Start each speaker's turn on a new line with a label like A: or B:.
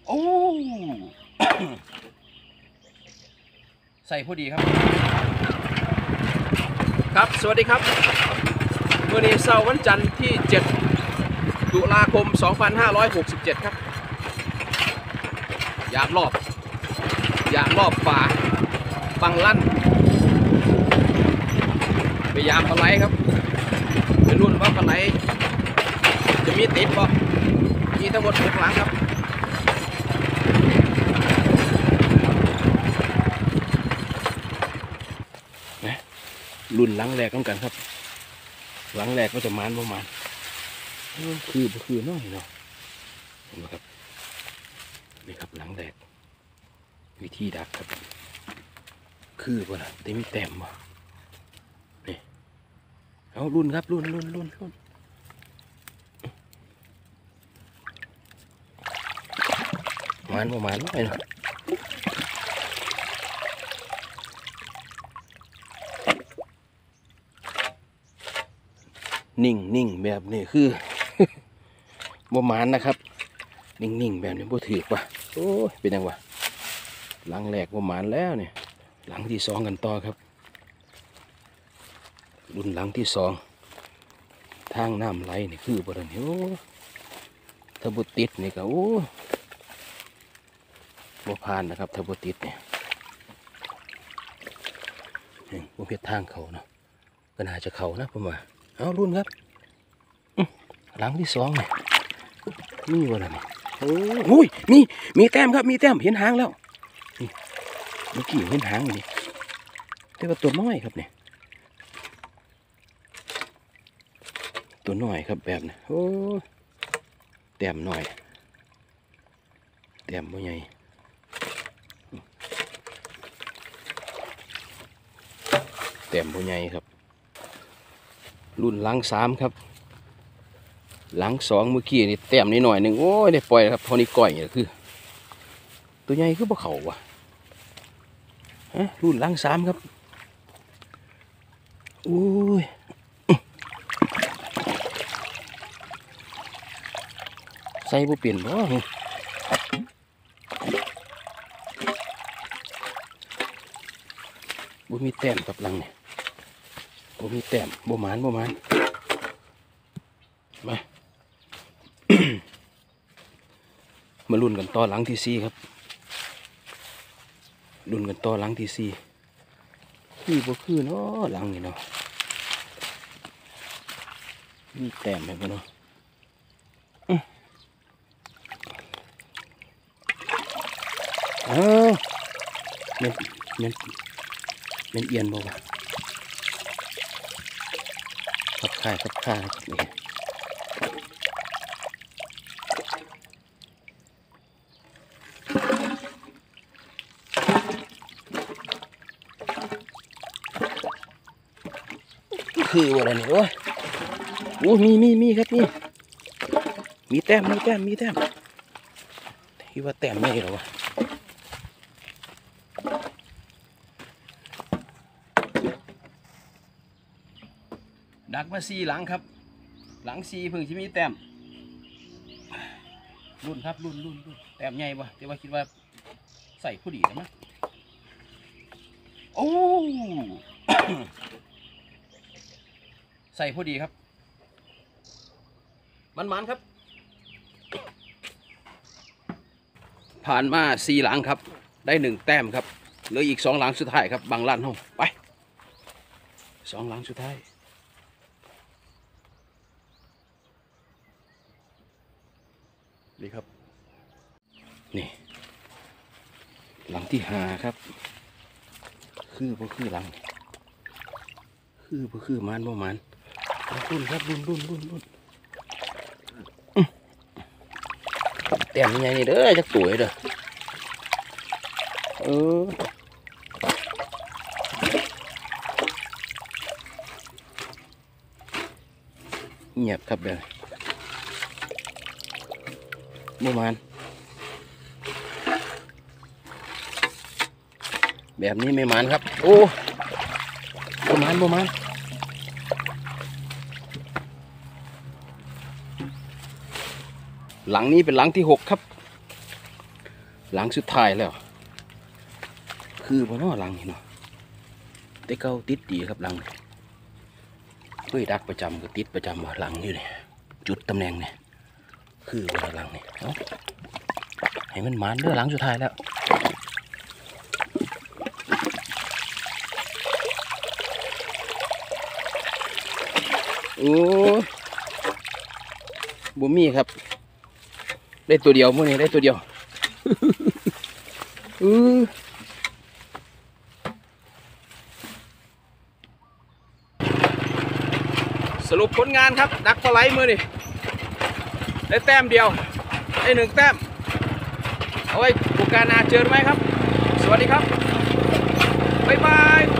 A: โอ้ ใส่พอดีครับครับสวัสดีครับวันนี้เสาร์วันจันทร์ที่7 ตุลาคม 2567 ครับอยากรอบป่าบังลั่นพยายามปลาไหลครับไปรุ่นว่าปลาไหลจะมีติดป่ะมีทั้งหมด6 หลังครับนะรุ่นหลังแรกกันครับหลังแรกก็จะมานประมาณคือน้อยเนาะเห็นไหมครับนี่ครับหลังแรกวิธีดักครับคือป่ะนะแต่มีแต้มป่ะนี่เอารุ่นครับรุ่นมันประมาณน้อยเนาะนิ่งแบบนี้คือ ประมาณนะครับนิ่งแบบนี้บ่ถือป่ะโอ้ยเป็นยังวะหลังแรกประมาณแล้วเนี่ยหลังที่2กันต่อครับรุ่นหลังที่2ทางน้ำไหลนี่คือบ่ได้โอ้ถ้าบ่ติดนี่ก็โอ้บ่ผ่านนะครับถ้าบ่ติดเนี่ยบ่เฮ็ดทางเขาเนาะก็น่าจะเขานะผมว่าเอารุ่นครับหลังที่2เนี่ยนี่บ่ล่ะนี่โอ้ยมีแต้มครับมีแต้มเห็นหางแล้วนี่เมื่อกี้เห็นหางนี่แต่ว่าตัวน้อยครับเนี่ยตัวน้อยครับแบบนี้โอ้แต้มน้อยแต้มบ่ใหญ่แต้มบ่ใหญ่ครับรุ่นหลัง3ครับหลัง2เมื่อกี้นี่แต้มนิดหน่อยหนึ่งโอ้ยได้ปล่อยครับพอนี้ก่อยนี่คือตัวใหญ่คือบ่เข่าวะรุ่นหลัง3ครับโอ้ยใส่บ่เปลี่ยนบ่บ่มีแต้มกับหลังเนี่ยบ่มีแต้มบ่หมานมามาลุ้นกันต่อหลังที่4ครับลุ้นกันต่อหลังที่4คือบ่คือเนาะหลังนี่เนาะมีแต้มไหมบ่เนาะมันเอียนบ่วะขับค่ายครับนี่คืออะไรเนี่ยโอ้ยมีครับนี่มีแต้มที่ว่าแต้มไม่หรอวะดักมา4 หลังครับหลัง4เพิ่งจะมีแต้มรุ่นครับรุ่นแต้มใหญ่ปะแต่ว่าคิดว่าใส่ผู้ดีได้ไหมโอ้ ใส่พอดีครับมันครับผ่านมา4 หลังครับได้1 แต้มครับเหลืออีก2 หลังสุดท้ายครับบางลั่นห้องไป2 หลังสุดท้ายนี่ครับนี่หลังที่5ครับคือบ่คือหลังคือมันบ่มันรุ่นครับรุ่นแต้มยังไงนี่เด้อจักตัวเด้อเงียบครับเด้อบ่มันแบบนี้ไม่มันครับโอ้บ่มันหลังนี้เป็นหลังที่6ครับหลังสุดท้ายแล้วคือบ่เนาะหลังนี่เนาะแต่เก่าติดดีครับหลังนี่เคยดักประจำก็ติดประจำว่าหลังอยู่นี่จุดตำแหน่งนี่คือบ่หลังนี่เนาะให้มันมันเด้อหลังสุดท้ายแล้วโอ้บ่มีครับได้ตัวเดียวมื้อนี้ได้ตัวเดียวสรุปผลงานครับดักปลาไหลมือนี่ได้แต้มเดียวได้1 แต้มเอาไว้โอกาสหน้าเจอไหมครับสวัสดีครับบ๊ายบาย